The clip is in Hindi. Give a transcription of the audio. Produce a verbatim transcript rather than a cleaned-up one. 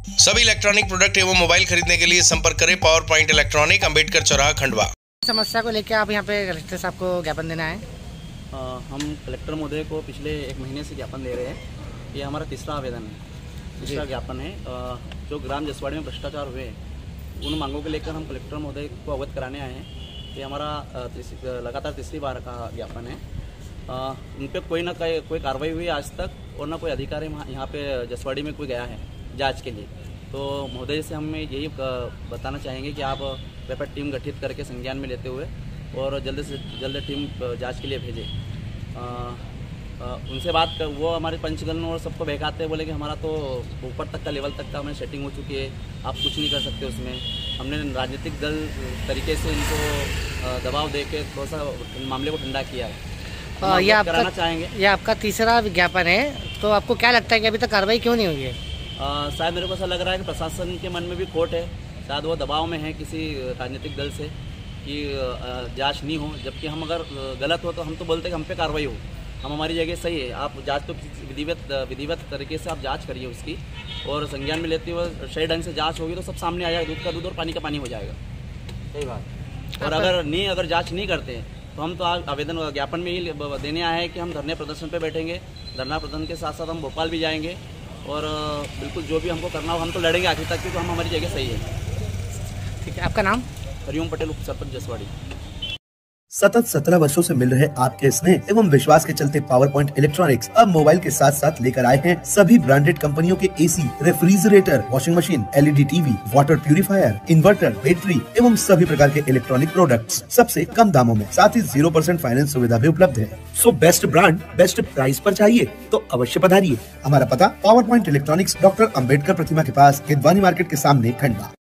सभी इलेक्ट्रॉनिक प्रोडक्ट एवं मोबाइल खरीदने के लिए संपर्क करें पावर पॉइंट इलेक्ट्रॉनिक, अंबेडकर चौराहा, खंडवा। समस्या को लेकर आप यहाँ पे कलेक्टर साहब को ज्ञापन देना है। आ, हम कलेक्टर महोदय को पिछले एक महीने से ज्ञापन दे रहे हैं। ये हमारा तीसरा आवेदन है, तीसरा ज्ञापन है। आ, जो ग्राम जसवाड़ी में भ्रष्टाचार हुए उन मांगों को लेकर हम कलेक्टर महोदय को अवगत कराने आए हैं। ये हमारा लगातार तीसरी बार का ज्ञापन है। आ, उन पर कोई ना कोई कोई कार्रवाई हुई आज तक, और ना कोई अधिकारी यहाँ पे जसवाड़ी में कोई गया है जांच के लिए। तो महोदय से हम यही बताना चाहेंगे कि आप व्यापक टीम गठित करके संज्ञान में लेते हुए और जल्द से जल्द टीम जांच के लिए भेजें। आ, आ, उनसे बात कर, वो हमारे पंचगण और सबको बहकाते हैं, बोले कि हमारा तो ऊपर तक का लेवल तक का हमें सेटिंग हो चुकी है, आप कुछ नहीं कर सकते उसमें। हमने राजनीतिक दल तरीके से इनको दबाव दे के थोड़ा सा मामले को ठंडा किया है। आ, ये आपका कराना चाहेंगे। ये आपका तीसरा विज्ञापन है, तो आपको क्या लगता है कि अभी तक कार्रवाई क्यों नहीं हुई है? शायद मेरे को ऐसा लग रहा है कि प्रशासन के मन में भी खोट है, शायद वो दबाव में है किसी राजनीतिक दल से कि जांच नहीं हो। जबकि हम अगर गलत हो तो हम तो बोलते हैं कि हम पे कार्रवाई हो, हम हमारी जगह सही है। आप जांच तो विधिवत विधिवत तरीके से आप जांच करिए उसकी, और संज्ञान में लेते हुए सही ढंग से जांच होगी तो सब सामने आ जाएगा, दूध का दूध और पानी का पानी हो जाएगा। सही बात। और अगर नहीं अगर जाँच नहीं करते तो हम तो आवेदन ज्ञापन में ही देने आए हैं कि हम धरने प्रदर्शन पर बैठेंगे। धरना प्रदर्शन के साथ साथ हम भोपाल भी जाएंगे, और बिल्कुल जो भी हमको करना हो हम तो लड़ेंगे आखिर तक, क्योंकि हम हमारी जगह सही है। ठीक है, आपका नाम? हरिओम पटेल, उप सरपंच जसवाड़ी। सतत सत्रह वर्षों से मिल रहे आपके स्नेह एवं विश्वास के चलते पावर पॉइंट इलेक्ट्रॉनिक्स अब मोबाइल के साथ साथ लेकर आए हैं सभी ब्रांडेड कंपनियों के AC, refrigerator, washing machine, LED TV, water purifier, inverter, battery एवं सभी प्रकार के इलेक्ट्रॉनिक प्रोडक्ट्स सबसे कम दामों में, साथ ही जीरो परसेंट फाइनेंस सुविधा भी उपलब्ध है। So best brand best price पर चाहिए तो अवश्य पधारिए। हमारा पता Power Point Electronics, doctor Ambedkar प्रतिमा के पास, किदवानी मार्केट के सामने, खंडवा।